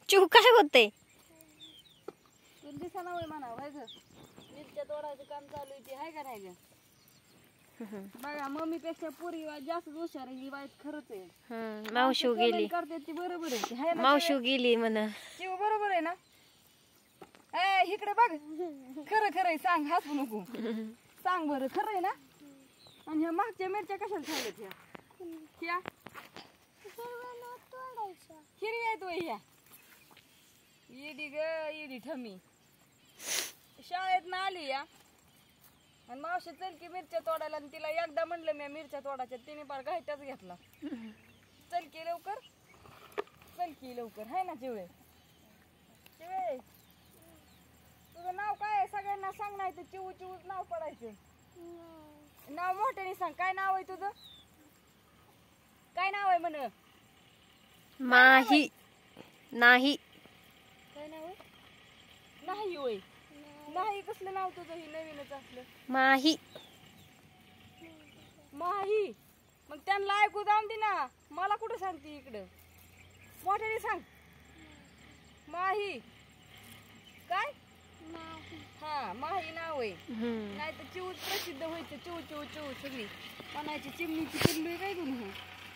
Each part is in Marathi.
चिव काय होते? तुला दिसाना होय म्हणा व्हाय ग. मिरच्या तोडायचं काम चालू आहे ते आहे का नाही ग? बघा मम्मी पेक्षा पोरी जास्त हुशार आहे ही बाई खरंच आहे. मावशी गेली. करते ती बरोबर आहे हाय ना मावशी गेली म्हणा. चिव बरोबर आहे ना? ए इकडे बघ खरं खरं आहे सांग हसू नको. सांग बरं खरं आहे ना? आणि ह्या मागच्या मिरच्या कशाला ठेवल्यात ह्या? हिरवी आहे तो ह्या इडी ग इडी ठमी शाळेत ना आली या आणि मावशी चल की मिरच्या तोडायला आणि तिला एकदा म्हणलं मी मिरच्या तोडायच्या तिने फार घाईटाच घेतला. चल की लवकर चल की लवकर हाय ना चिवळे. चिवळे तुझं नाव काय आहे सगळ्यांना सांग नाही तर चिवू चिवूच नाव पडायचं. नाव मोठ्याने सांग काय नाव आहे तुझं? काय नाव आहे म्हण? माही नाही. काय नाव आहे? नाही होय. नाही कसलं नाव तुझं? ही नवीनच असलं. माही. माही. मग त्यांना ऐकू जाऊन दे ना मला कुठं सांगते इकडं मोठ्याने सांग. माही काय? हा माही नाव आहे. नाही तर चिवच प्रसिद्ध व्हायचं चिव चिव चिव सगळी म्हणायची चिमणीची पिल्लू काय तुम्ही.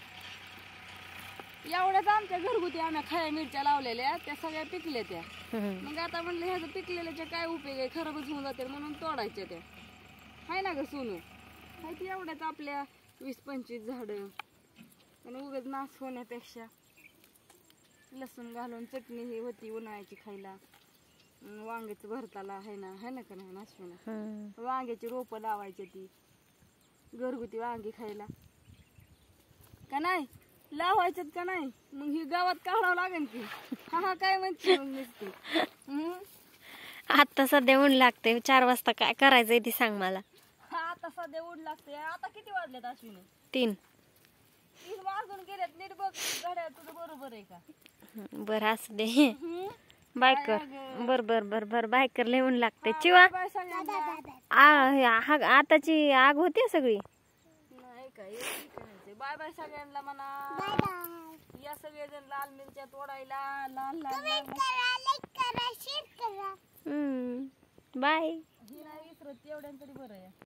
एवढ्याच आमच्या घरगुती आम्ही खाया मिरच्या लावलेल्या त्या सगळ्या पिकल्या त्या. मग आता म्हणलं ह्याचं पिकलेल्याच्या काय उपयोग आहे खराबच होऊन जाते म्हणून तोडायच्या त्या हाय ना ग सोनू. हाय ती एवढ्याच आपल्या 20-25 झाडं आणि उगाच नाश होण्यापेक्षा लसूण घालून चटणी ही होती उन्हाळ्याची खायला. वांग्याचं भरताला आहे ना का नाही नाशवणं. वांग्याची रोपं लावायची ती घरगुती वांगी खायला का नाही लावायच्यात का नाही. मग ही गावात काढावं लागेल की. हा काय म्हणते मग नुसती. आता सध्या ऊन लागते 4 वाजता काय करायचंय ती सांग मला. हा आता सध्या ऊन लागते. आता किती वाजलेत अश्विनी? 3 वाजून गेलेत. नीट बघ घड्याळ तुझं बरोबर आहे का? बर असू दे. बायकर बर बर बर बर बायकर लिहून लागते. चिवा आताची आग होती सगळी. नाही काय बाय बाय सगळ्यांना म्हणा. या सगळेजण लाल मिरच्या तोडायला लाल लाल बाय. ही नाही विसरत एवढ्या तरी बरं आहे.